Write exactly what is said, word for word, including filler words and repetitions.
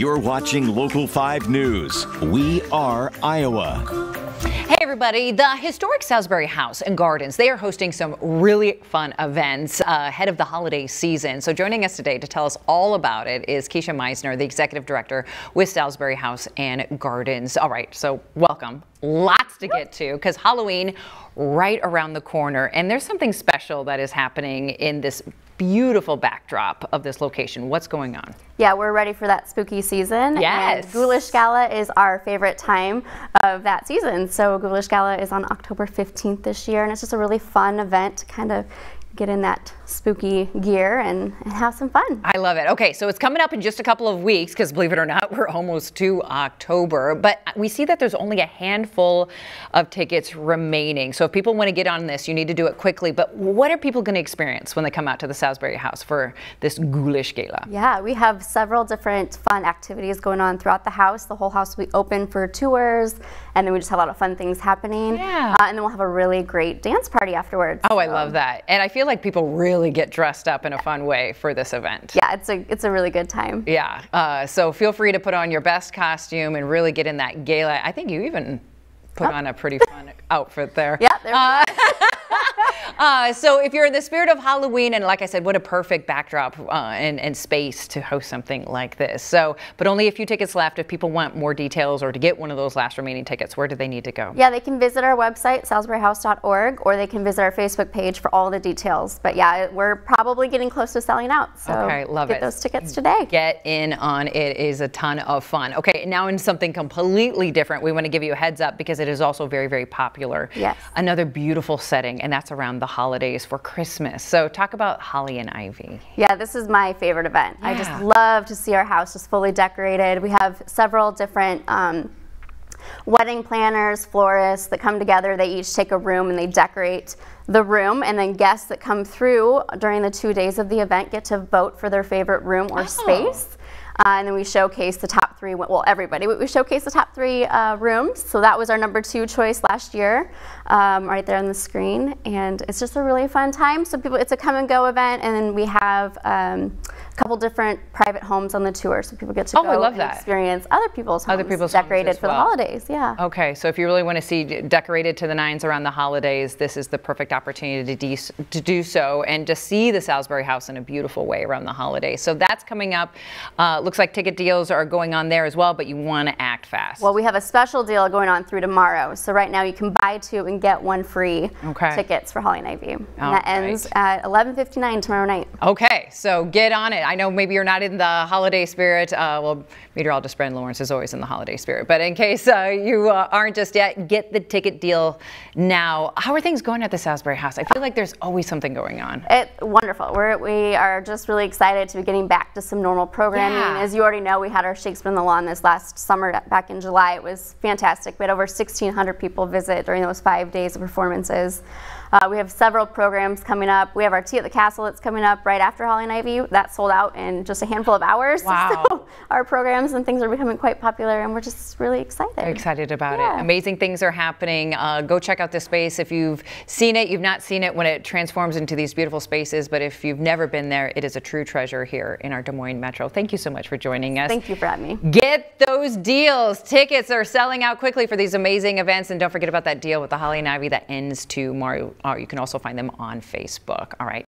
You're watching Local five News. We are Iowa. Hey everybody, the historic Salisbury House and Gardens, they are hosting some really fun events uh, ahead of the holiday season. So joining us today to tell us all about it is Keisha Meisner, the executive director with Salisbury House and Gardens. All right, so welcome. Lots to get to because Halloween right around the corner, and there's something special that is happening in this beautiful backdrop of this location. What's going on? Yeah, we're ready for that spooky season. Yes. And Ghoulish Gala is our favorite time of that season. So Ghoulish Gala is on October fifteenth this year, and it's just a really fun event to kind of get in that spooky gear and, and have some fun. I love it. Okay, so it's coming up in just a couple of weeks because believe it or not, we're almost to October, but we see that there's only a handful of tickets remaining. So if people want to get on this, you need to do it quickly. But what are people going to experience when they come out to the Salisbury House for this Ghoulish Gala? Yeah, we have several different fun activities going on throughout the house. The whole house will be open for tours, and then we just have a lot of fun things happening. Yeah. Uh, and then we'll have a really great dance party afterwards. Oh, so. I love that. And I feel like people really get dressed up in a fun way for this event. Yeah, it's a it's a really good time. Yeah, uh, so feel free to put on your best costume and really get in that gala. I think you even put oh. on a pretty fun outfit there. Yeah, there we uh, go. Uh, so if you're in the spirit of Halloween, and like I said, what a perfect backdrop uh, and, and space to host something like this. So, but only a few tickets left. If people want more details or to get one of those last remaining tickets, where do they need to go? Yeah, they can visit our website, salisbury house dot org, or they can visit our Facebook page for all the details. But yeah, we're probably getting close to selling out. So okay, love get it. those tickets today. Get in on it. It is a ton of fun. Okay, now in something completely different, we want to give you a heads up because it is also very, very popular. Yes. Another beautiful setting, and that's around the holidays for Christmas. So talk about Holly and Ivy. Yeah, this is my favorite event. Yeah. I just love to see our house just fully decorated. We have several different um, wedding planners, florists that come together. They each take a room and they decorate the room, and then guests that come through during the two days of the event get to vote for their favorite room or oh. space. Uh, and then we showcase the top three, well, everybody, we showcase the top three uh, rooms. So that was our number two choice last year, um, right there on the screen. And it's just a really fun time. So people, it's a come and go event. And then we have um, a couple different private homes on the tour. So people get to oh, go I love and that. experience other people's homes other people's decorated homes as for well. the holidays. Yeah. Okay, so if you really want to see decorated to the nines around the holidays, this is the perfect opportunity to, de to do so and to see the Salisbury House in a beautiful way around the holidays. So that's coming up. Uh, looks like ticket deals are going on there as well, but you want to act fast. Well, we have a special deal going on through tomorrow. So right now you can buy two and get one free okay. tickets for Holly and Ivy. And All that right. ends at eleven fifty-nine tomorrow night. Okay, so get on it. I know maybe you're not in the holiday spirit. Uh, well, meteorologist Brandon Lawrence is always in the holiday spirit. But in case uh, you uh, aren't just yet, get the ticket deal now. How are things going at the Salisbury House? I feel like there's always something going on. It's wonderful. We're, we are just really excited to be getting back to some normal programming. Yeah. As you already know, we had our Shakespeare on the Lawn this last summer back in July. It was fantastic. We had over sixteen hundred people visit during those five days of performances. Uh, we have several programs coming up. We have our Tea at the Castle that's coming up right after Holly and Ivy. That sold out in just a handful of hours. Wow. So our programs and things are becoming quite popular, and we're just really excited. Very excited about yeah. it. Amazing things are happening. Uh, go check out this space. If you've seen it, you've not seen it when it transforms into these beautiful spaces, but if you've never been there, it is a true treasure here in our Des Moines Metro. Thank you so much for joining us. Thank you for having me. Get those deals. Tickets are selling out quickly for these amazing events, and don't forget about that deal with the Holly and Ivy that ends tomorrow. Uh, you can also find them on Facebook. All right.